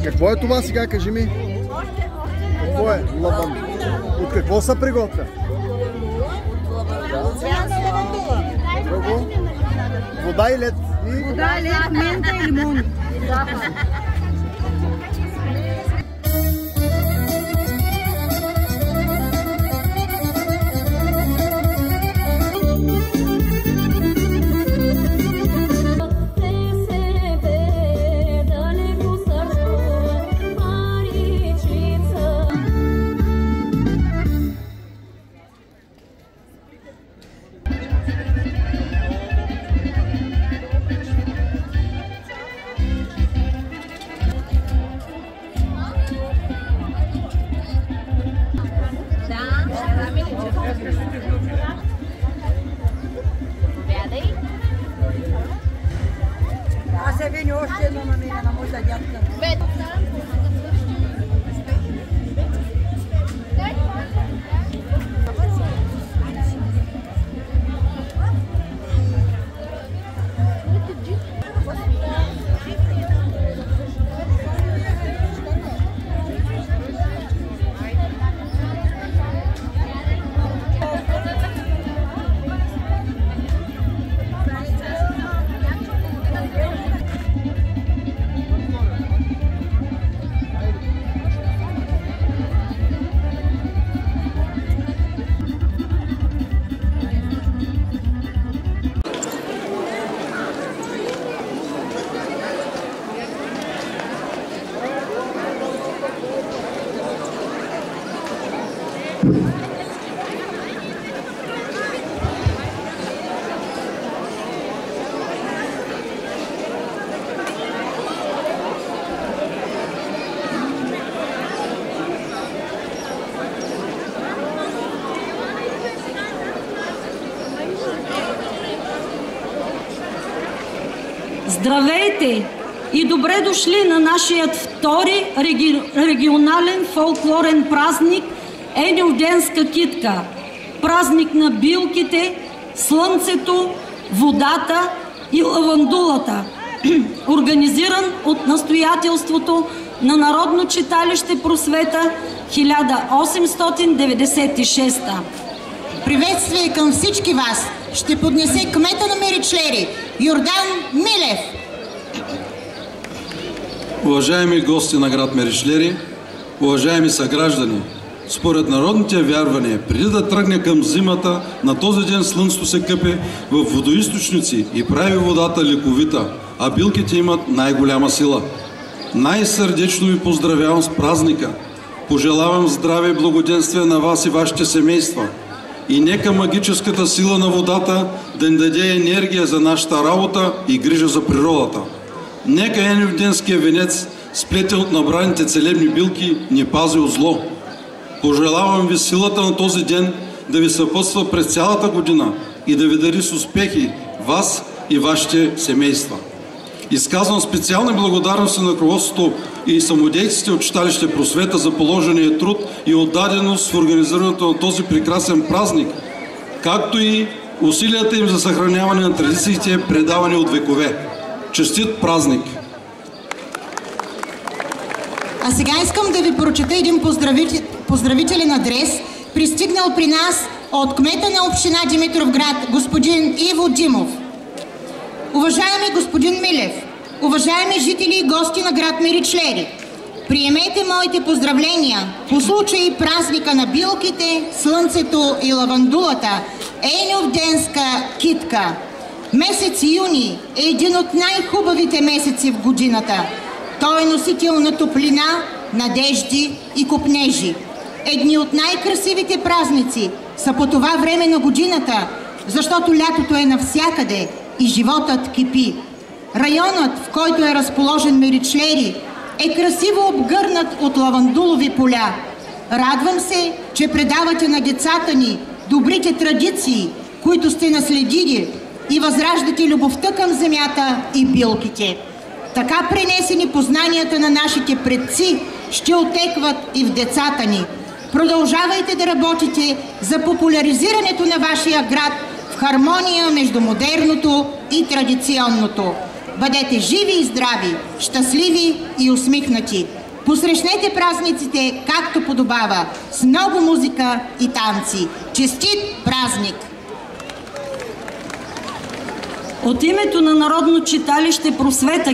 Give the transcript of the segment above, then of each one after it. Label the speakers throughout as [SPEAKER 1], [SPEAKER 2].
[SPEAKER 1] Какво е това сега, кажи ми? Какво е? Лавандула. От какво се приготвя? Друго? Вода и лед.
[SPEAKER 2] Вода, лед, мента и лимон.
[SPEAKER 3] Аз се вини още едно намеря на моята дядка.
[SPEAKER 4] Здравейте и добре дошли на нашият втори регионален фолклорен празник Еньовденска китка. Празник на билките, слънцето, водата и лавандулата. Организиран от настоятелството на Народно читалище Просвета 1896.
[SPEAKER 5] Приветствие към всички вас ще поднесе кмета на Меричлери Йордан Милев.
[SPEAKER 6] Уважаеми гости на град Меричлери, уважаеми съграждани, според народните вярвания, преди да тръгне към зимата, на този ден слънцето се къпе в водоизточници и прави водата лековита, а билките имат най-голяма сила. Най-сърдечно ви поздравявам с празника. Пожелавам здраве и благоденствие на вас и вашите семейства. И нека магическата сила на водата да ни даде енергия за нашата работа и грижа за природата. Нека еньовденския венец, сплетен от набраните целебни билки, ни пази от зло. Пожелавам ви силата на този ден да ви съпътства през цялата година и да ви дари с успехи вас и вашите семейства. Изказвам специални благодарности на ръководството и самодейците от читалище Просвета за положения труд и отдаденост в организирането на този прекрасен празник, както и усилията им за съхраняване на традициите, предавани от векове. Честит празник!
[SPEAKER 5] А сега искам да ви прочета един поздравителен адрес, пристигнал при нас от кмета на община Димитровград, господин Иво Димов. Уважаеми господин Милев, уважаеми жители и гости на град Меричлери, приемете моите поздравления по случай празника на билките, слънцето и лавандулата, Еньовденска китка. Месец юни е един от най-хубавите месеци в годината. Той е носител на топлина, надежди и копнежи. Едни от най-красивите празници са по това време на годината, защото лятото е навсякъде и животът кипи. Районът, в който е разположен Меричлери, е красиво обгърнат от лавандулови поля. Радвам се, че предавате на децата ни добрите традиции, които сте наследили, и възраждате любовта към земята и билките. Така пренесени познанията на нашите предци ще отекват и в децата ни. Продължавайте да работите за популяризирането на вашия град в хармония между модерното и традиционното. Бъдете живи и здрави, щастливи и усмихнати. Посрещнете празниците както подобава, с много музика и танци. Честит празник!
[SPEAKER 4] От името на Народно читалище Просвета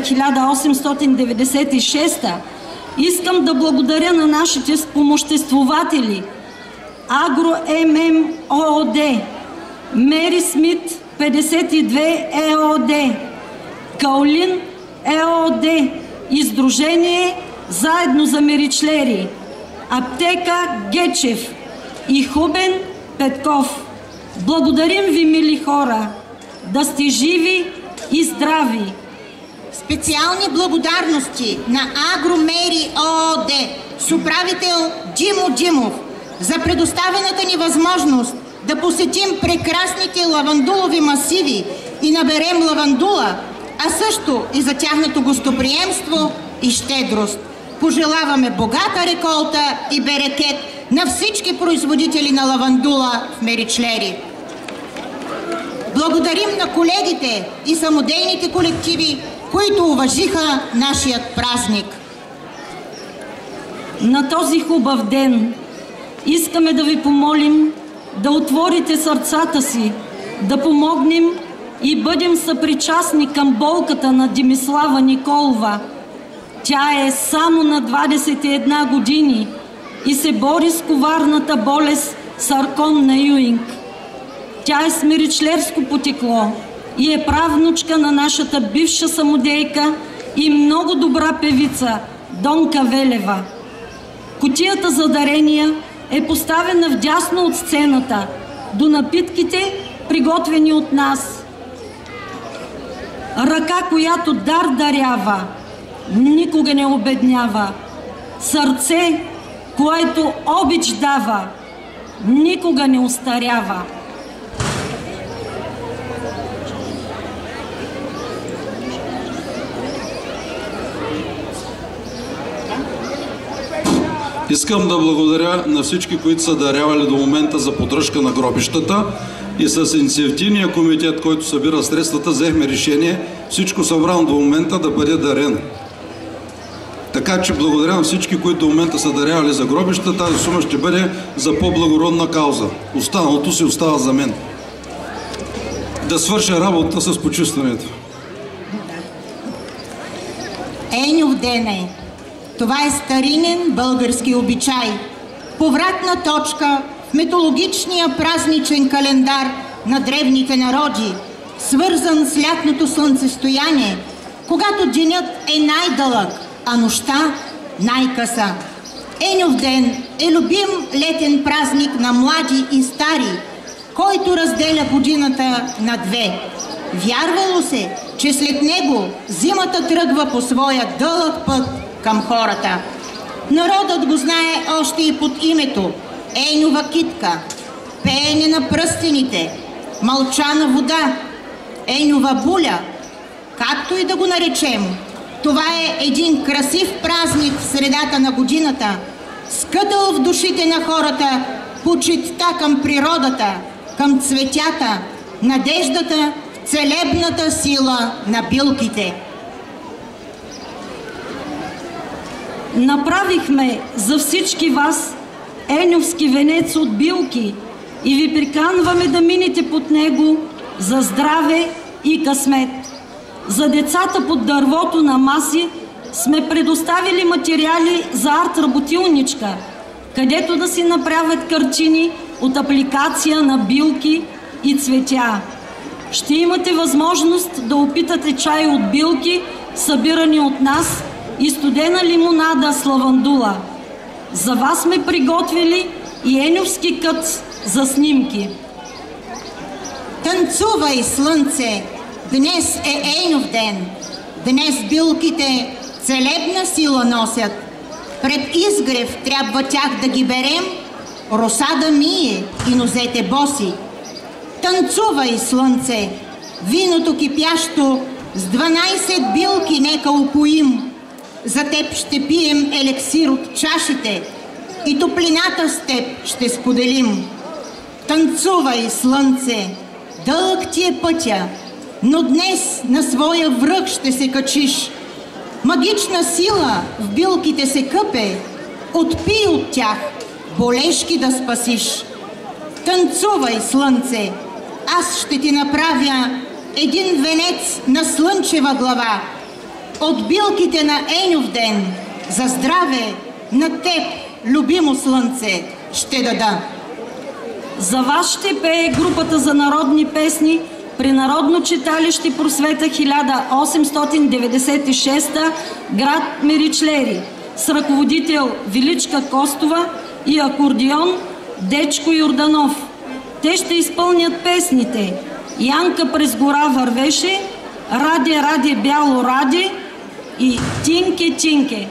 [SPEAKER 4] 1896 искам да благодаря на нашите спомоществователи Агро ММ ООД, Мери Смит 52 ЕОД, Каолин ЕОД, Издружение Заедно за Меричлери, Аптека Гечев и Хубен Петков. Благодарим ви, мили хора! Да сте живи и здрави!
[SPEAKER 5] Специални благодарности на Агромери ООД с управител Димо Димов за предоставената ни възможност да посетим прекрасните лавандулови масиви и наберем лавандула, а също и за тяхното гостоприемство и щедрост. Пожелаваме богата реколта и берекет на всички производители на лавандула в Меричлери. Благодарим на колегите и самодейните колективи, които уважиха нашият празник.
[SPEAKER 4] На този хубав ден искаме да ви помолим да отворите сърцата си, да помогнем и бъдем съпричастни към болката на Димислава Николова. Тя е само на 21 години и се бори с коварната болест сарком на Юинг. Тя е с меричлерско потекло и е правнучка на нашата бивша самодейка и много добра певица Донка Велева. Кутията за дарения е поставена вдясно от сцената, до напитките, приготвени от нас. Ръка, която дар дарява, никога не обеднява. Сърце, което обич дава, никога не остарява.
[SPEAKER 6] Искам да благодаря на всички, които са дарявали до момента за поддръжка на гробищата, и с инициативния комитет, който събира средствата, взехме решение всичко събрано до момента да бъде дарено. Така че благодаря на всички, които до момента са дарявали за гробищата. Тази сума ще бъде за по-благородна кауза. Останалото си остава за мен. Да свърша работа с почистването.
[SPEAKER 5] Еньов ден е. Това е старинен български обичай. Повратна точка в митологичния празничен календар на древните народи, свързан с лятното слънцестояние, когато денят е най-дълъг, а нощта най-къса. Еньов ден е любим летен празник на млади и стари, който разделя годината на две. Вярвало се, че след него зимата тръгва по своя дълъг път към хората. Народът го знае още и под името Еньова китка, пеене на пръстените, мълчана вода, Еньова буля, както и да го наречем. Това е един красив празник в средата на годината, скътал в душите на хората почитта към природата, към цветята, надеждата, целебната сила на билките.
[SPEAKER 4] Направихме за всички вас еньовски венец от билки и ви приканваме да минете под него за здраве и късмет. За децата под дървото на маси сме предоставили материали за арт-работилничка, където да си направят картини от апликация на билки и цветя. Ще имате възможност да опитате чай от билки, събирани от нас, и студена лимонада с лавандула. За вас сме приготвили и еньовски кът за снимки.
[SPEAKER 5] Танцувай, слънце! Днес е Еньов ден. Днес билките целебна сила носят. Пред изгрев трябва тях да ги берем, роса да мие и нозете боси. Танцувай, слънце! Виното кипящо с 12 билки нека упоим. За теб ще пием елексир от чашите и топлината с теб ще споделим. Танцувай, слънце! Дълъг ти е пътя, но днес на своя връх ще се качиш. Магична сила в билките се къпе, отпий от тях, болешки да спасиш. Танцувай, слънце, аз ще ти направя един венец на слънчева глава. От билките на Еньов ден, за здраве на теб, любимо слънце, ще дада.
[SPEAKER 4] За вас ще пее групата за народни песни при Народно читалище Просвета 1896, град Меричлери, с ръководител Величка Костова и акордеон Дечко Йорданов. Те ще изпълнят песните Янка през гора вървеше, Раде, раде, бяло раде и Тинке, тинке.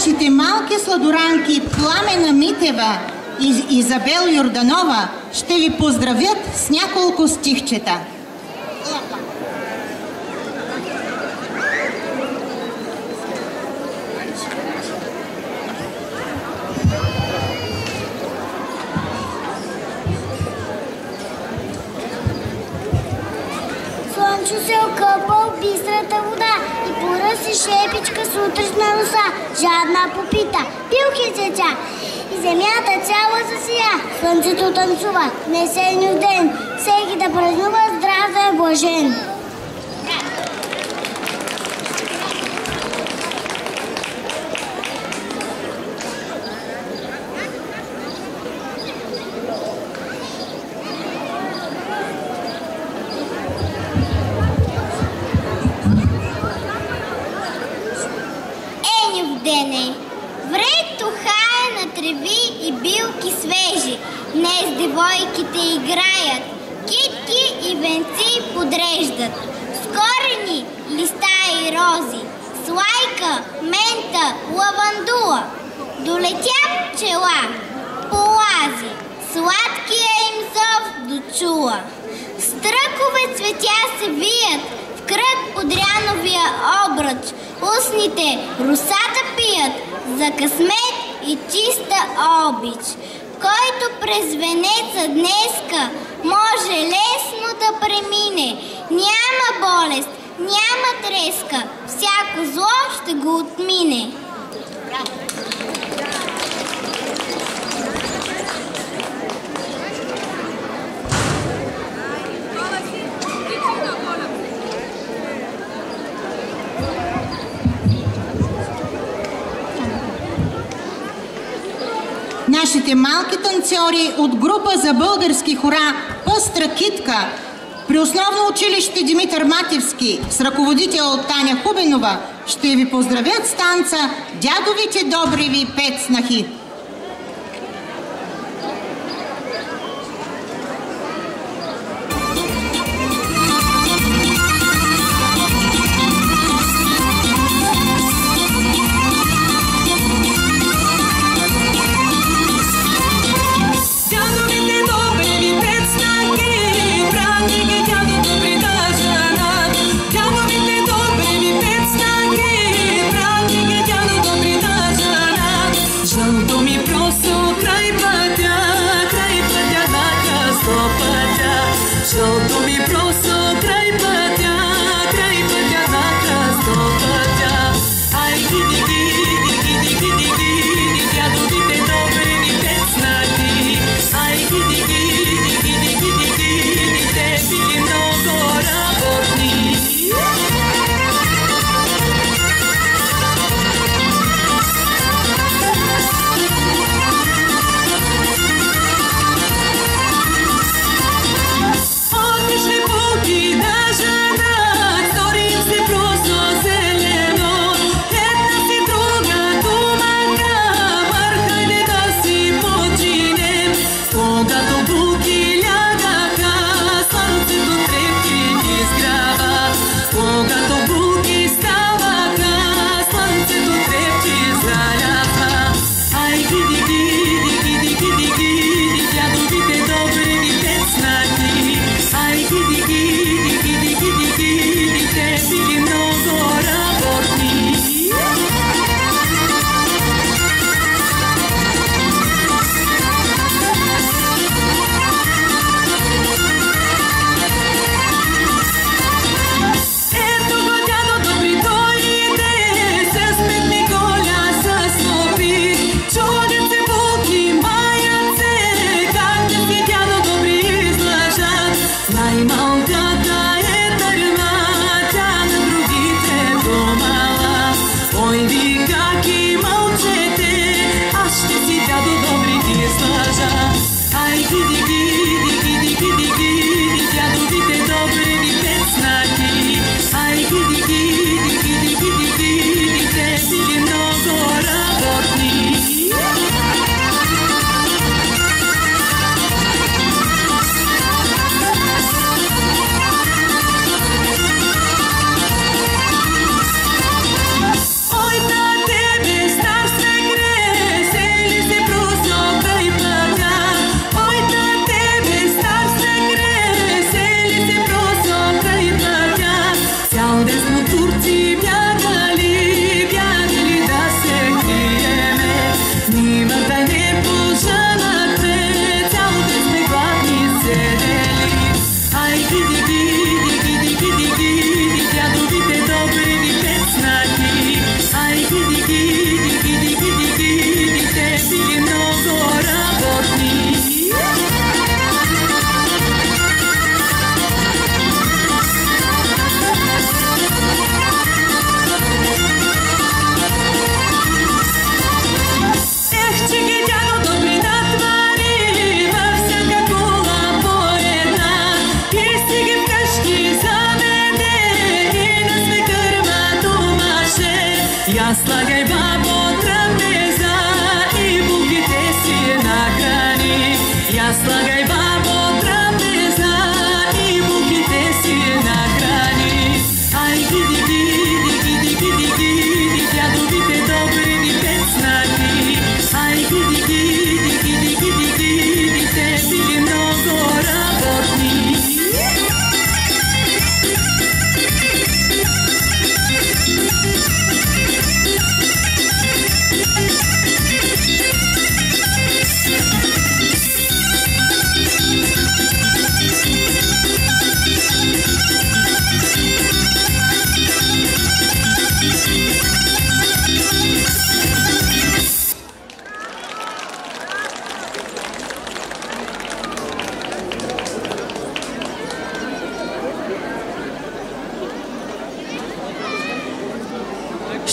[SPEAKER 5] нашите малки сладоранки Пламена Митева и Изабел Йорданова ще ви поздравят с няколко стихчета.
[SPEAKER 7] Слънчо се окъпа от бистрата вода и поръси шепичка с утрешна роса. Жадна попита, пилки цеця. И земята цяла засия. Слънцето танцува, днес е нов ден. Всеки да празнува, здрав да е блажен. Дене. Времето хае на треви и билки свежи. Днес девойките играят, китки и венци подреждат. С корени, листа и рози, слайка, мента, лавандула. Долетя пчела, полази, сладкия им зов дочула. Стръкове цветя се вият в кръг под ряновия обръч. Устните росата пият за късмет и чиста обич. Който през венеца днеска може лесно да премине. Няма болест, няма треска, всяко зло ще го отмине.
[SPEAKER 5] Нашите малки танцори от група за български хора Пъстра китка при основно училище Димитър Матевски с ръководител Таня Хубенова ще ви поздравят с танца "Дядовите добриви 5 снахи".
[SPEAKER 8] Жълто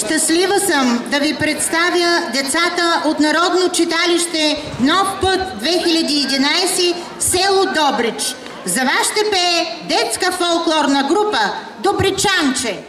[SPEAKER 5] Щастлива съм да ви представя децата от Народно читалище Нов път 2011, село Добрич. За вас ще пее детска фолклорна група Добричанче.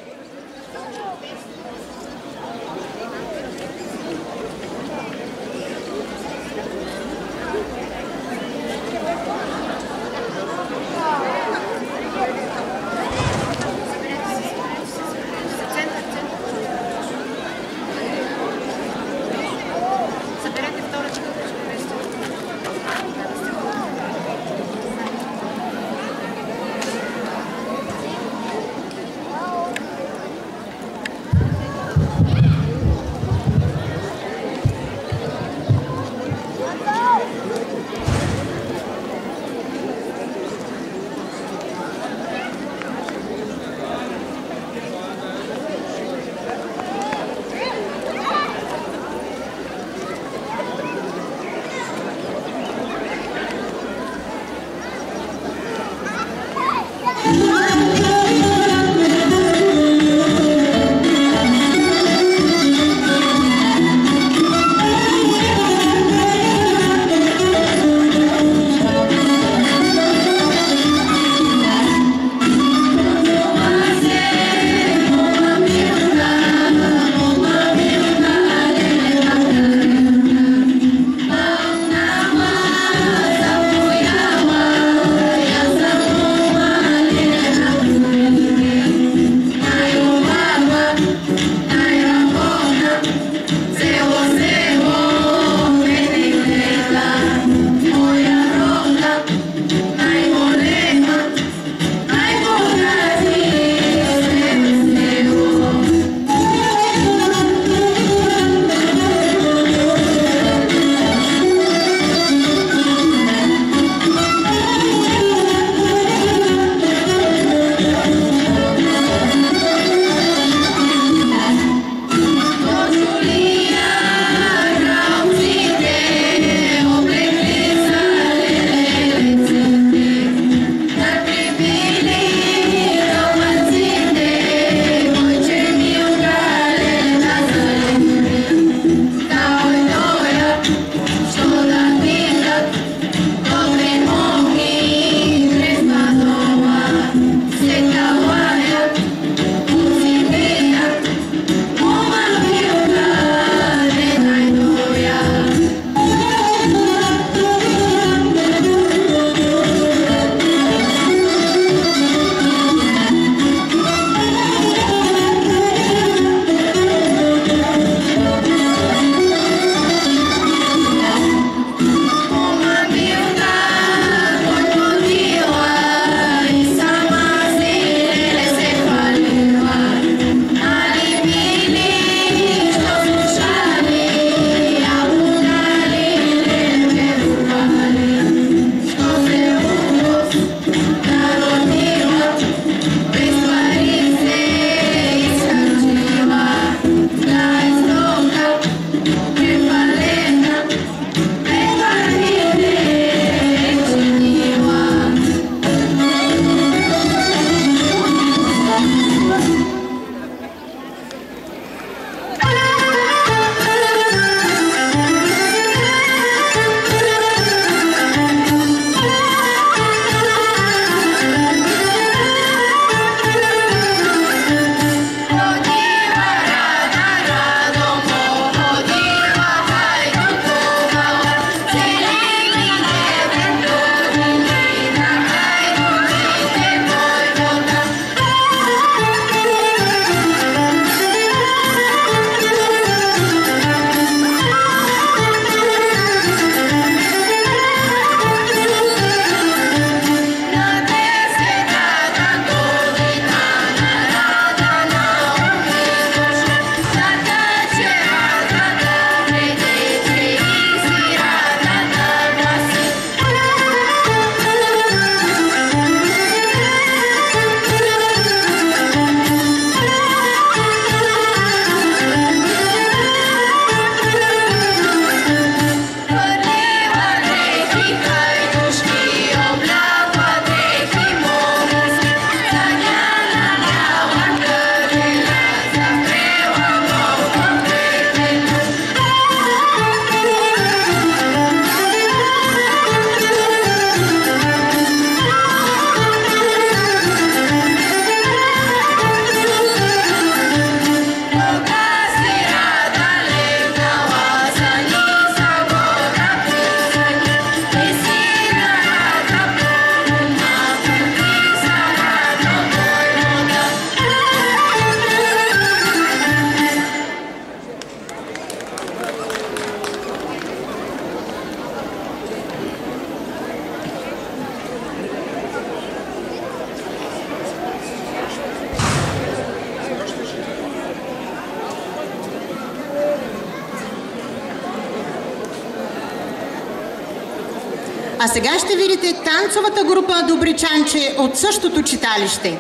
[SPEAKER 5] А сега ще видите танцовата група Добричанче от същото читалище.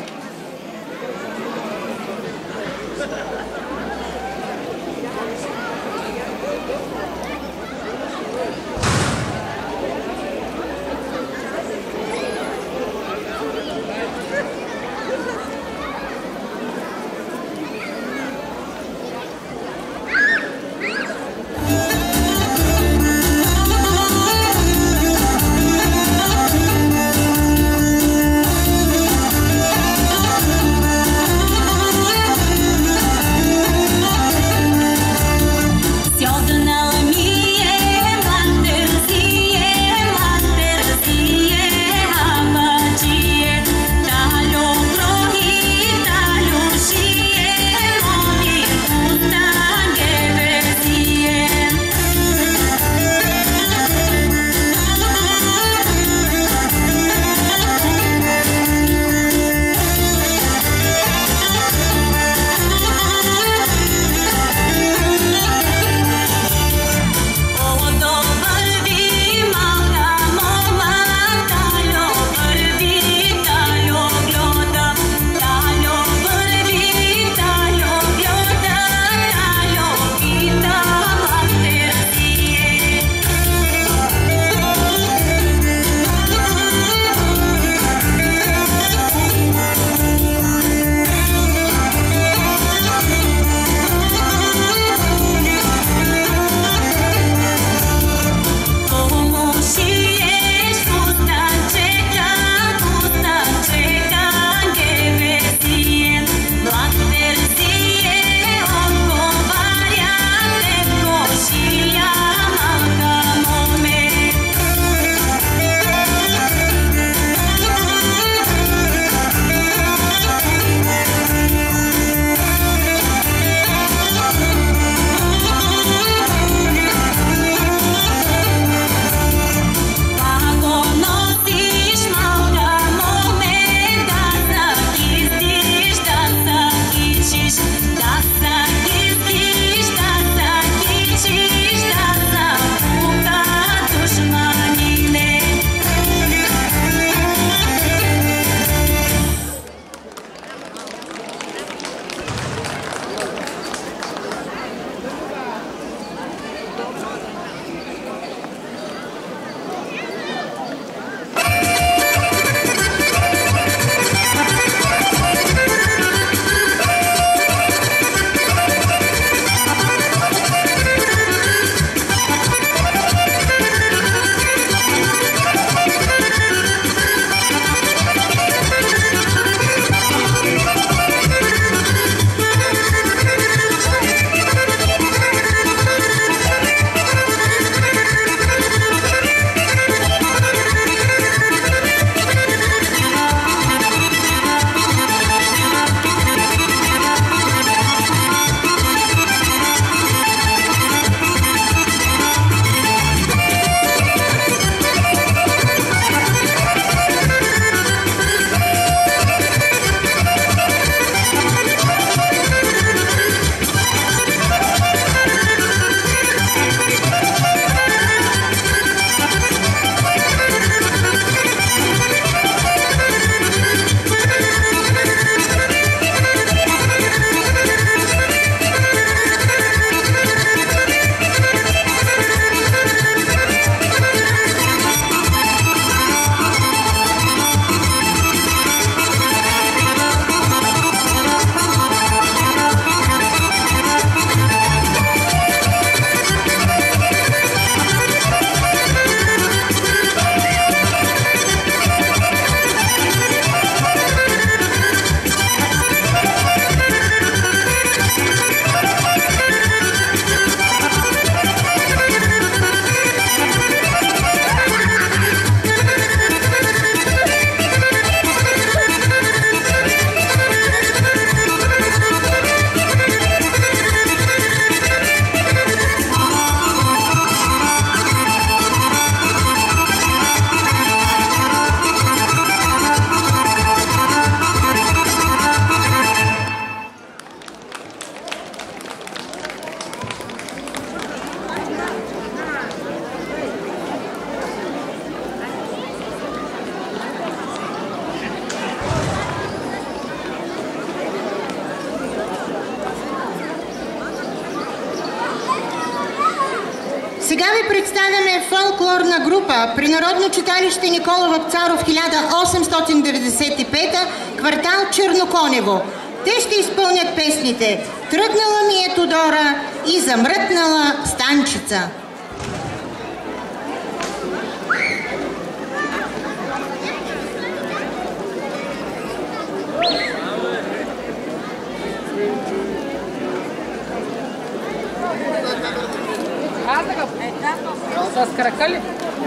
[SPEAKER 5] е фолклорна група при Народно читалище Никола Вапцаров 1895, квартал Черноконево. Те ще изпълнят песните "Тръгнала ми е Тодора" и "Замръкнала станчица".
[SPEAKER 3] С крака ли?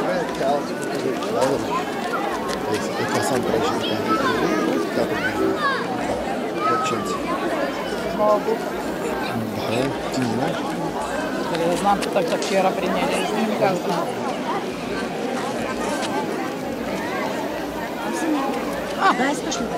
[SPEAKER 3] Я знам, че так вчера приняли. Не казвам. Да, искаш ли?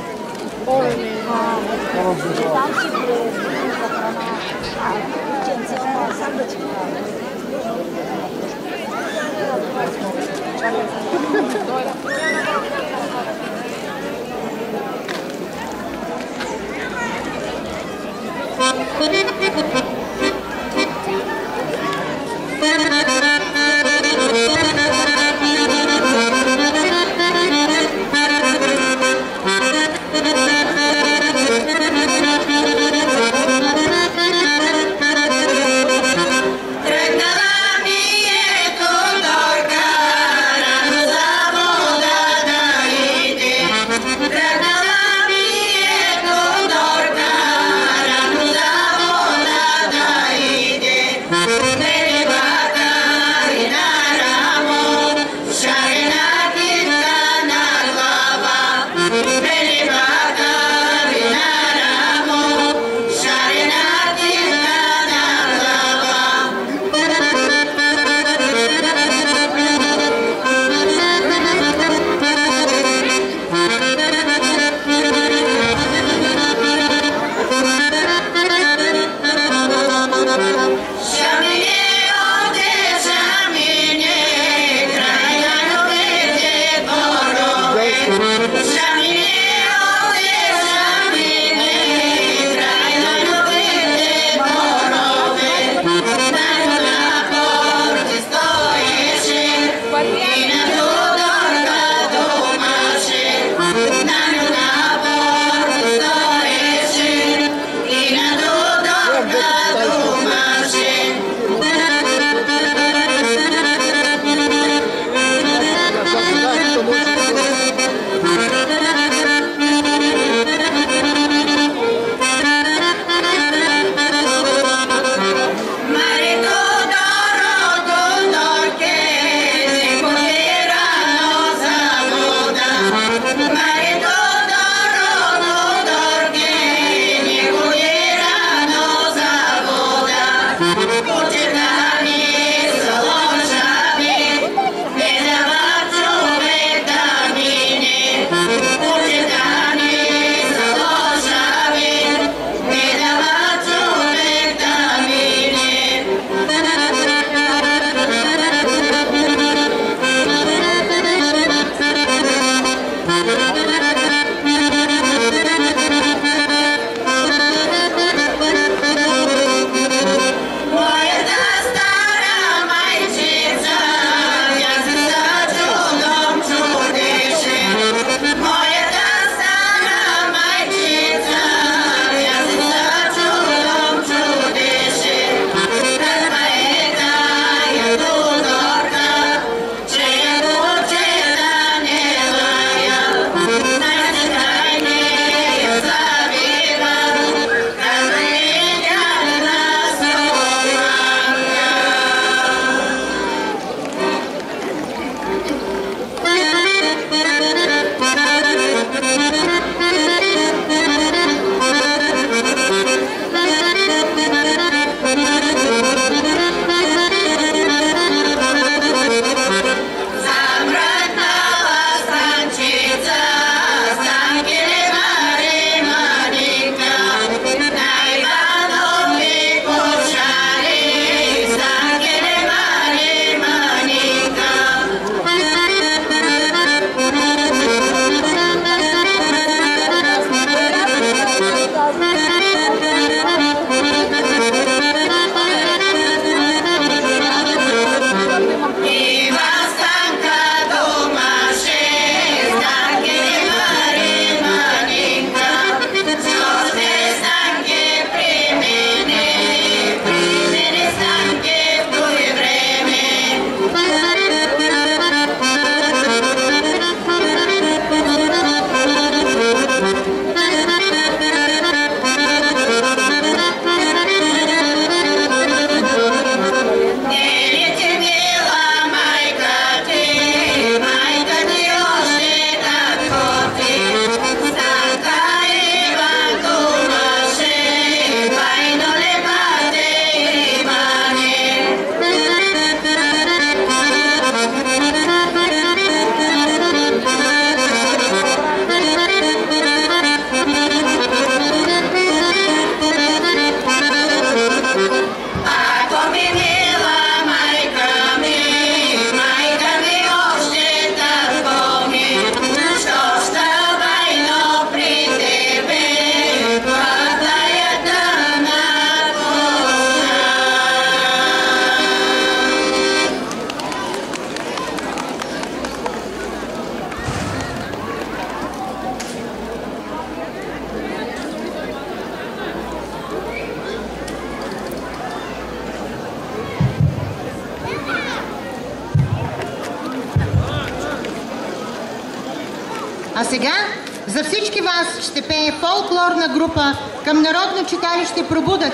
[SPEAKER 5] А сега за всички вас ще пее фолклорна група към Народно читалище Пробуда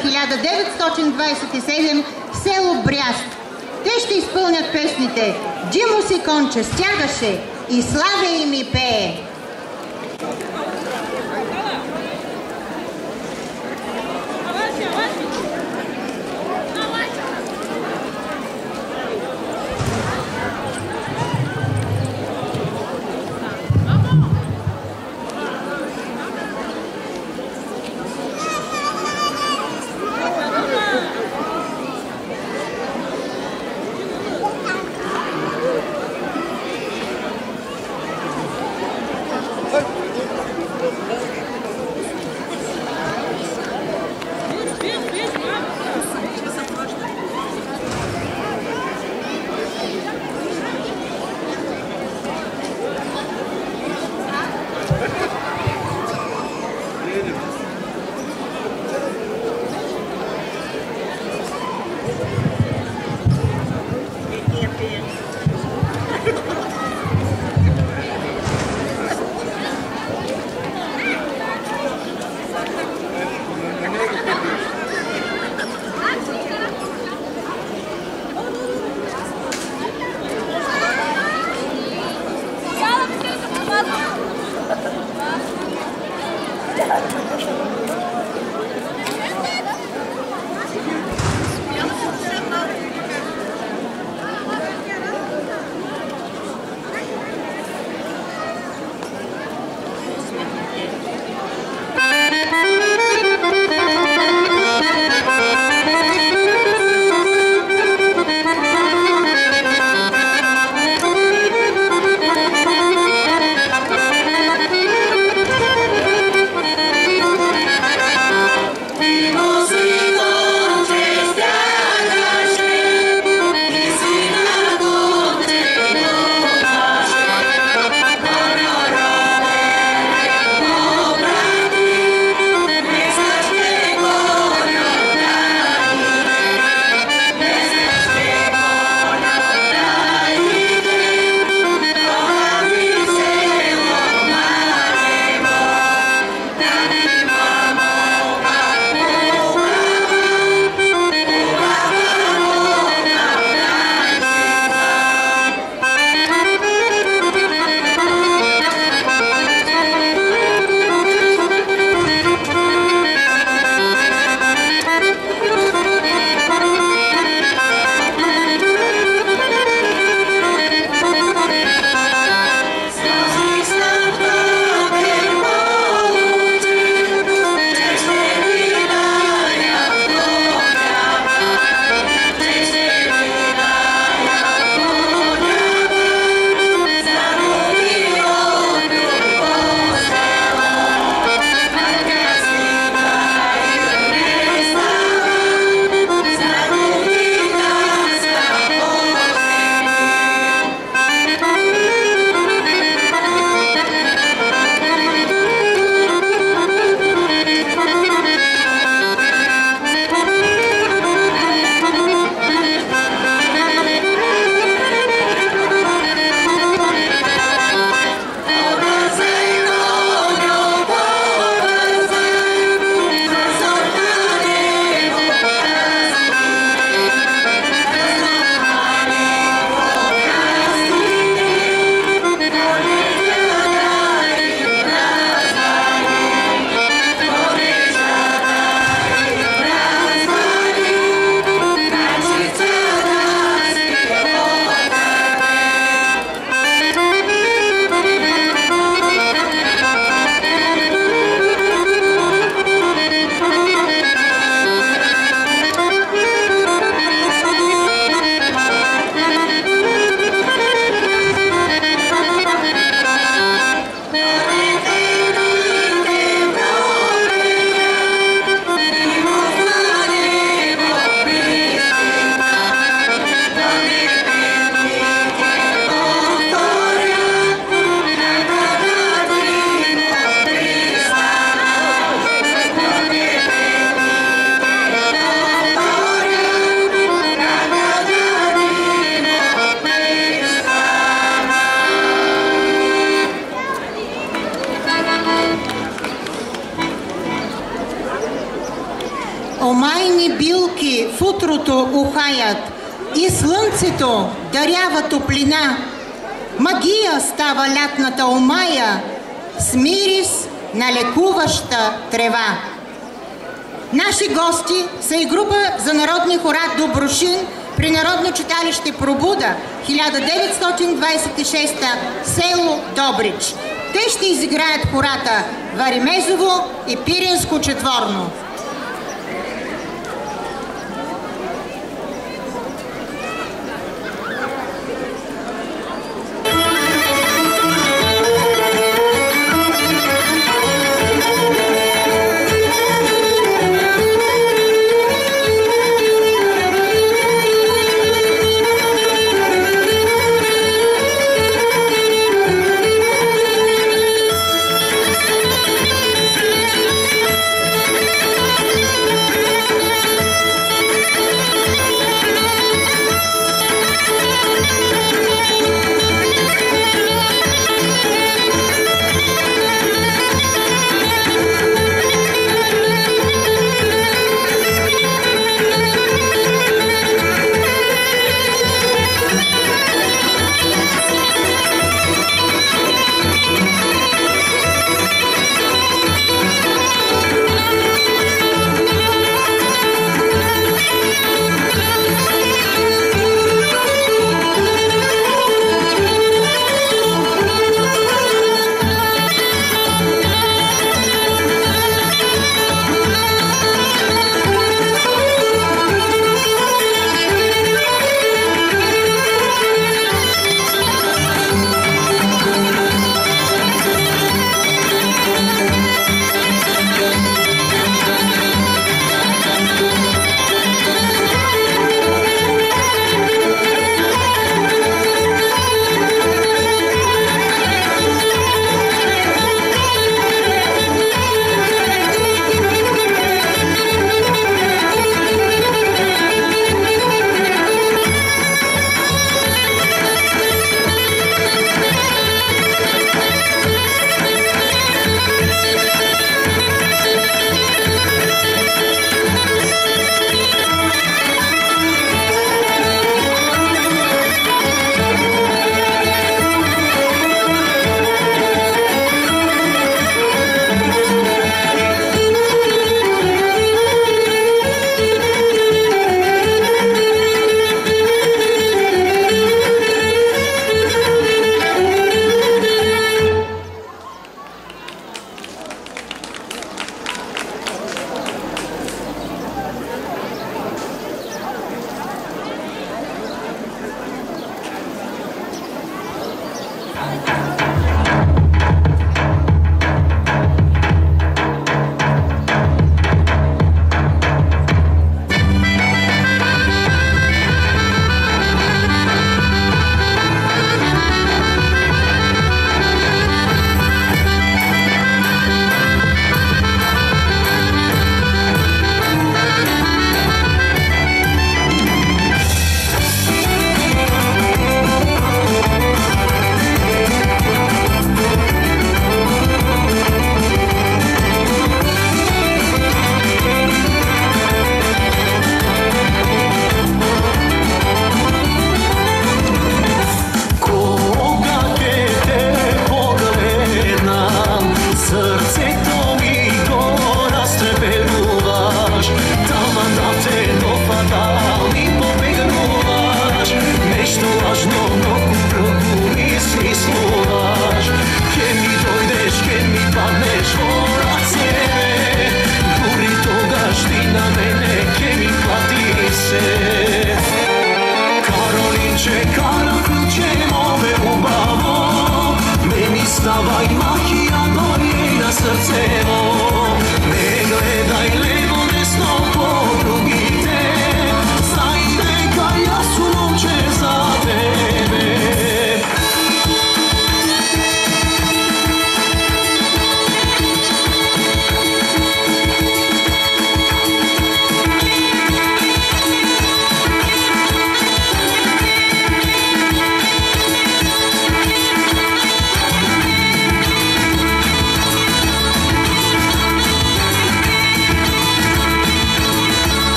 [SPEAKER 5] 1927 в село Бряст. Те ще изпълнят песните "Джимо си конче стягаше" и "Славе ми пее". Зелени билки в утрото ухаят и слънцето дарява топлина. Магия става лятната омая с мирис на лекуваща трева. Наши гости са и група за народни хора Добрушин при Народно читалище Пробуда, 1926, село Добрич. Те ще изиграят хората Варимезово и Пиринско четворно.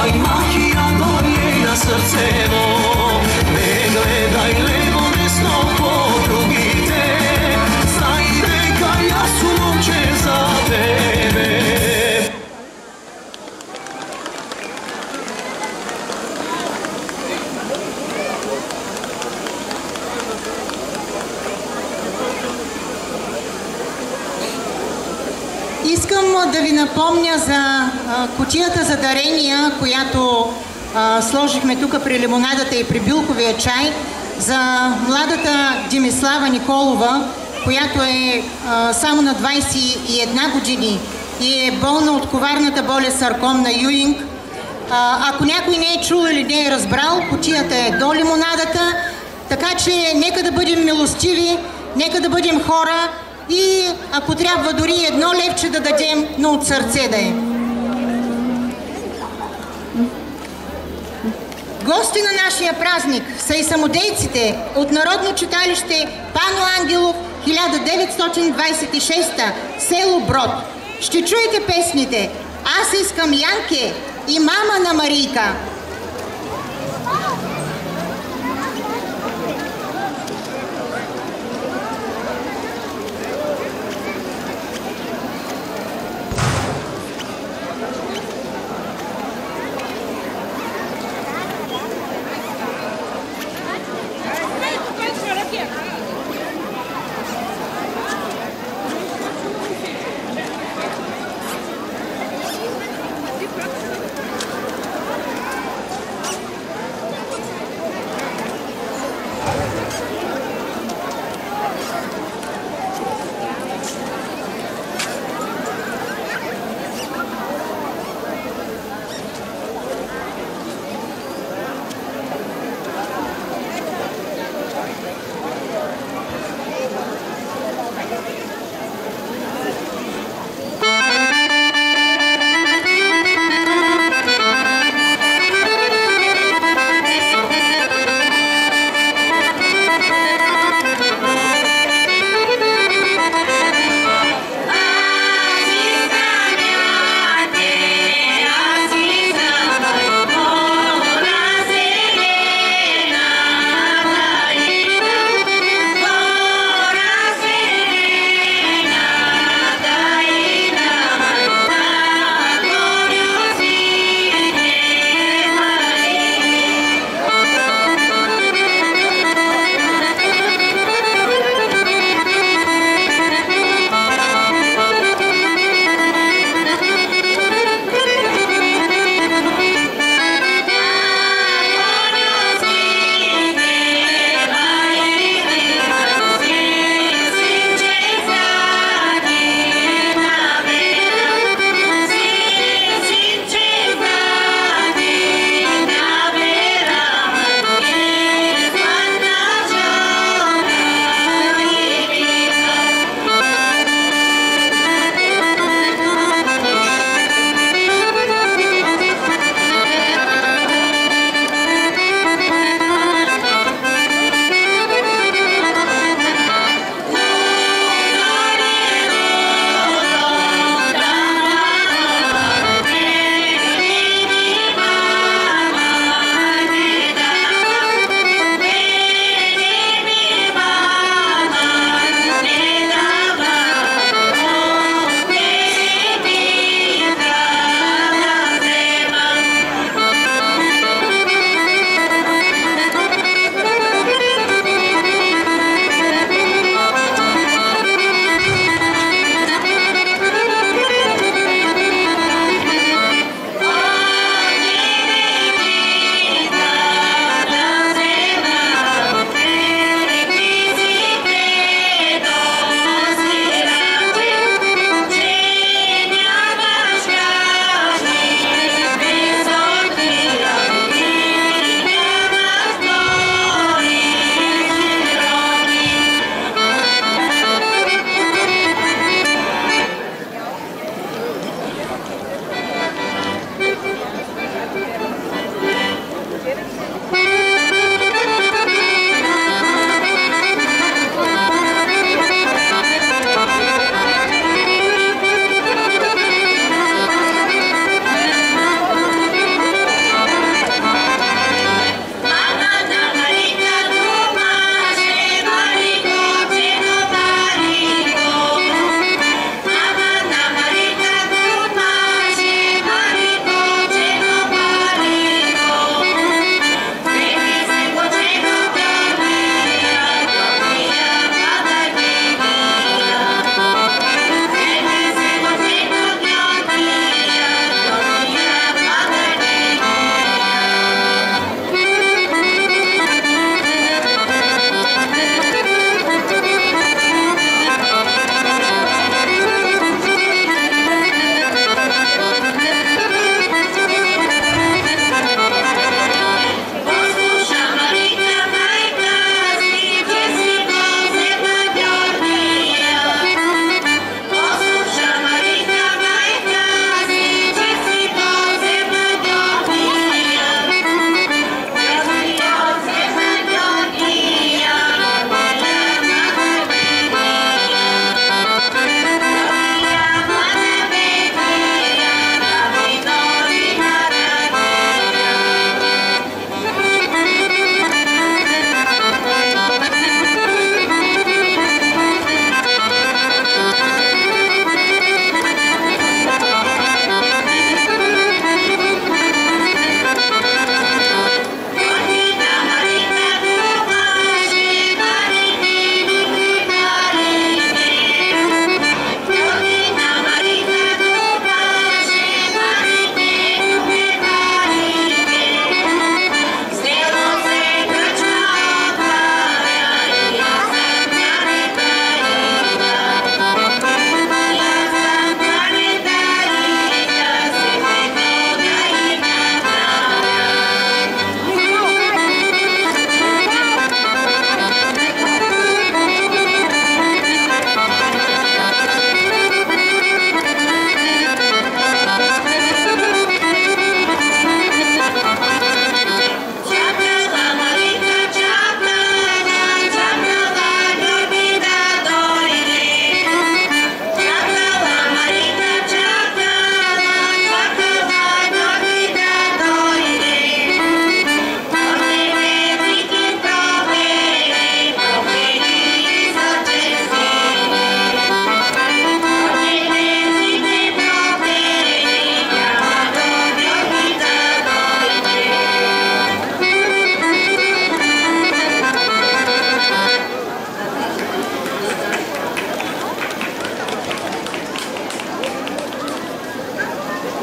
[SPEAKER 8] Ай, махиято ей на сърцето, не гледай лево десно по другите, знай дека јас сум момче за тебе.
[SPEAKER 5] Искам да ви напомня за кутията за дарения, която сложихме тук при лимонадата и при билковия чай, за младата Димислава Николова, която е само на 21 години и е болна от коварната болест сарком на Юинг. Ако някой не е чул или не е разбрал, кутията е до лимонадата, така че нека да бъдем милостиви, нека да бъдем хора и ако трябва дори едно левче да дадем, но от сърце да е. Гости на нашия празник са и самодейците от Народно читалище Пано Ангелов, 1926, село Брод. Ще чуете песните "Аз искам Янке" и "Мама на Марийка".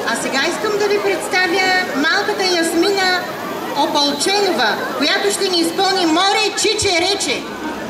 [SPEAKER 5] А сега искам да ви представя малката Ясмина Опалченова, която ще ни изпълни "Море, чиче, рече".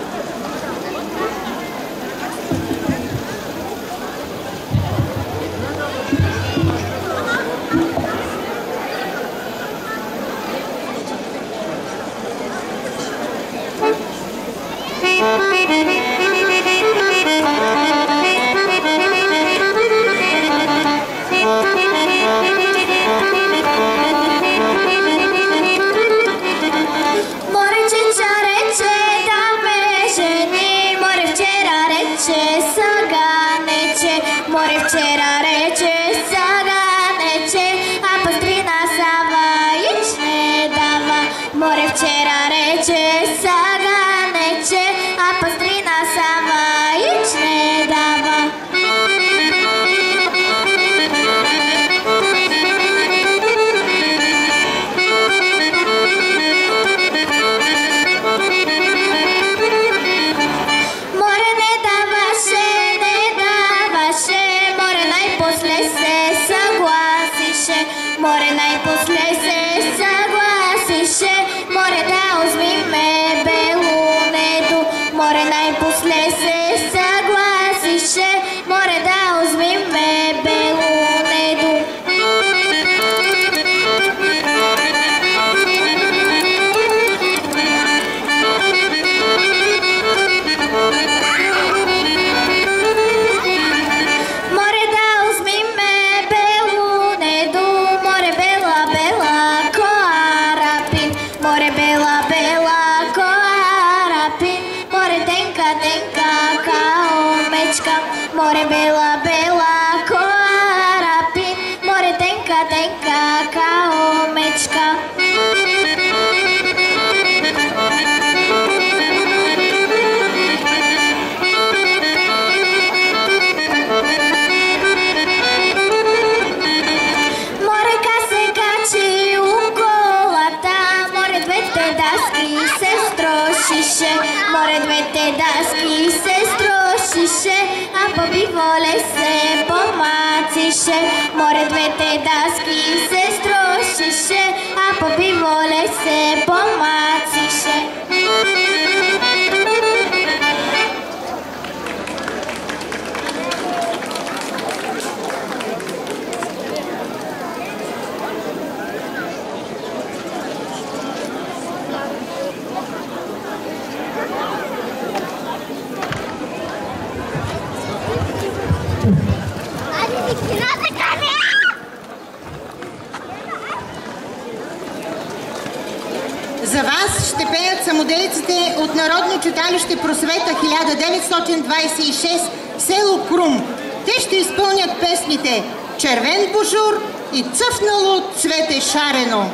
[SPEAKER 5] За вас ще пеят самоделиците от Народно читалище Просвета 1926, село Крум. Те ще изпълнят песните "Червен божур" и "Цъфнало цвете шарено".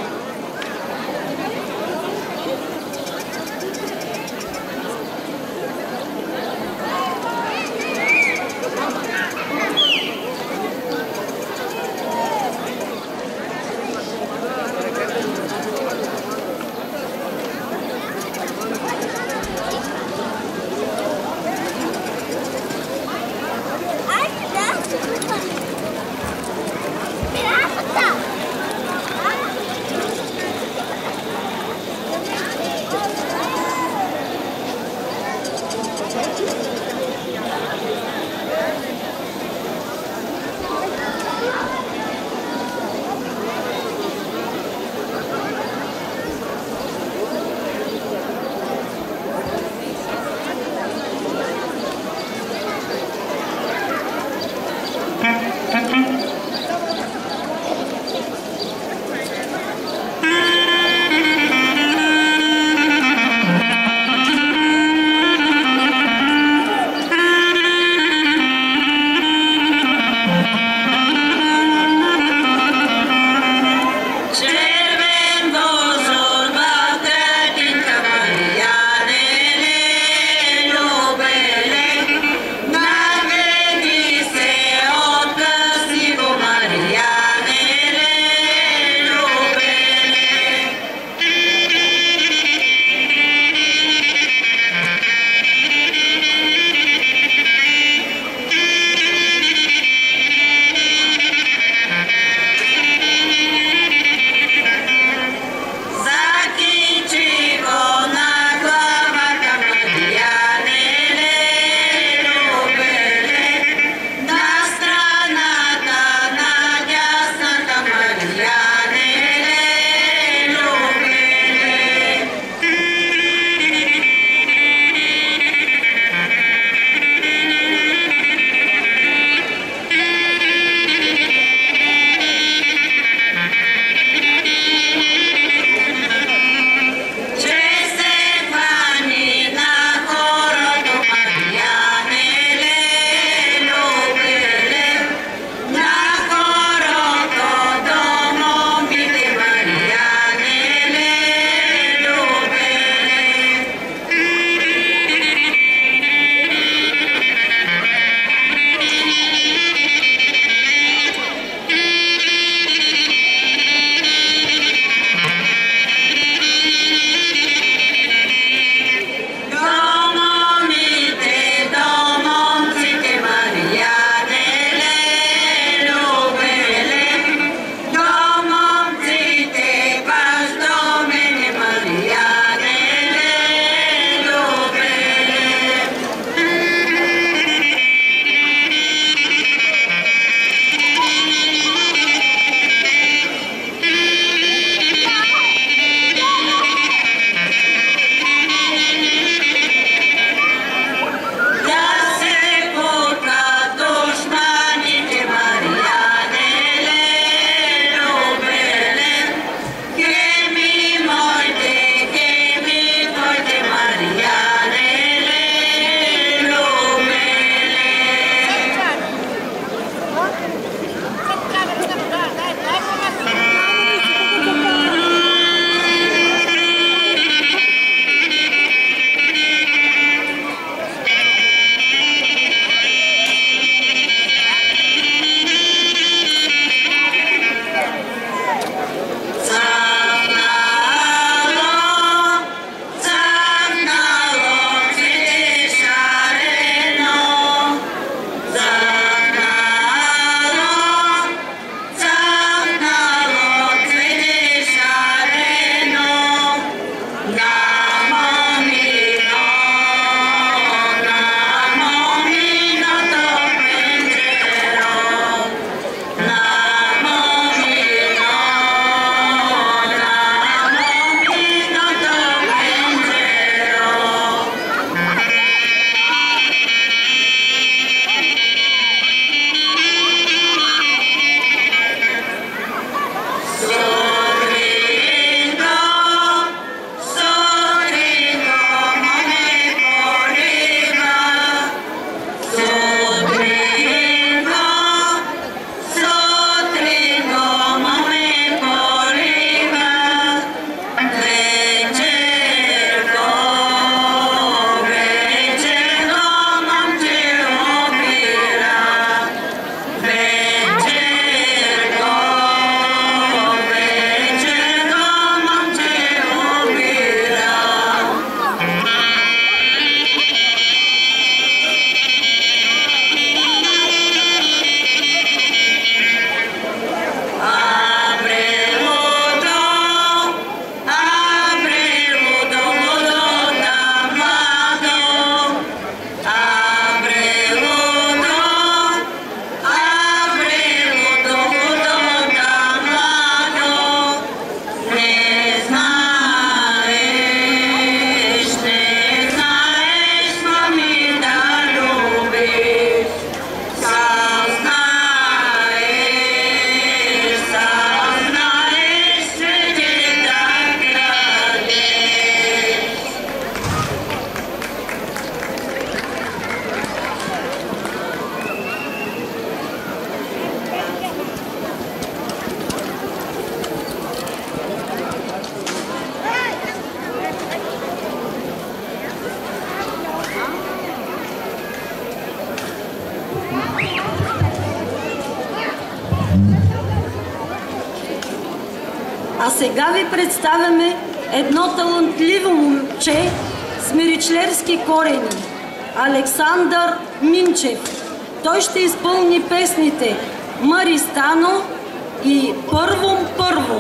[SPEAKER 4] А сега ви представяме едно талантливо момче с меричлерски корени – Александър Минчев. Той ще изпълни песните Маристано и Първом първо.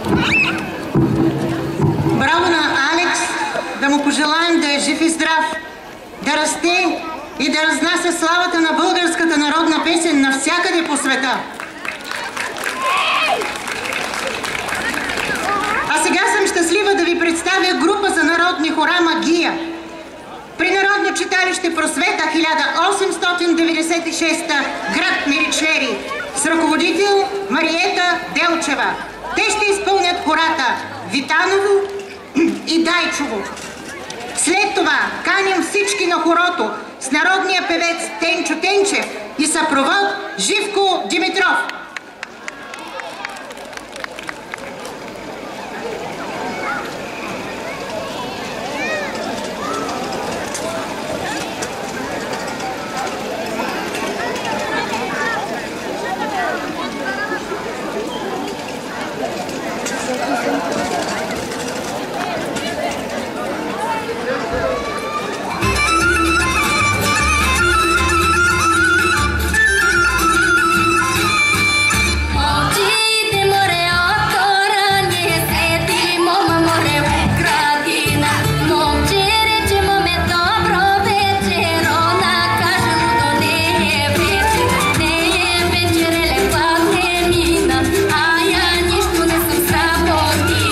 [SPEAKER 5] Браво на Алекс, да му пожелаем да е жив и здрав, да расте и да разнася славата на българската народна песен навсякъде по света. А сега съм щастлива да ви представя група за народни хора «Магия». При Народно читалище Просвета 1896, град Меричлери, с ръководител Мариета Делчева. Те ще изпълнят хората Витаново и Дайчово. След това каним всички на хорото с народния певец Тенчо Тенчев и съпровод Живко Димитров.
[SPEAKER 9] Ая, нищо не съм сработила.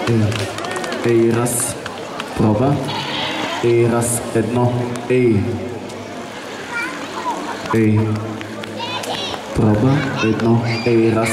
[SPEAKER 9] Ей, раз. Проба. Ей, раз, едно. Ей. Ей. Проба, едно. Ей, раз.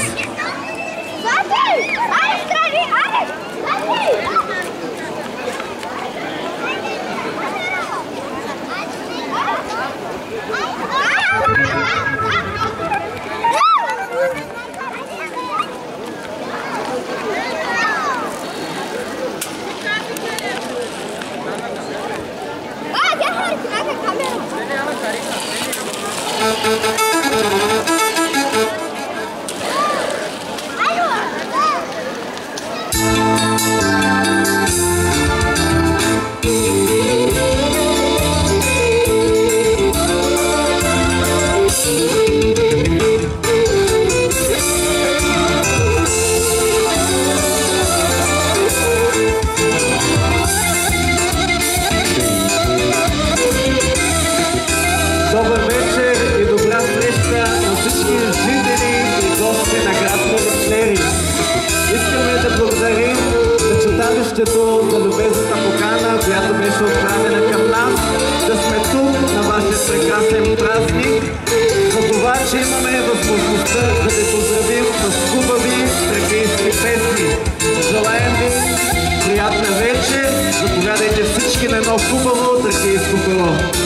[SPEAKER 10] Добър вечер и добра среща на всички жители и гости на град Меришлери. Искаме да благодарим на читалището за любезната покана, която беше отправена към нас, да сме тук на вашия прекрасен празник, за това, че имаме възможността да ви поздравим с хубави тракийски песни. Желаем ви приятна вечер, заповядайте всички на едно хубаво тракийско коло.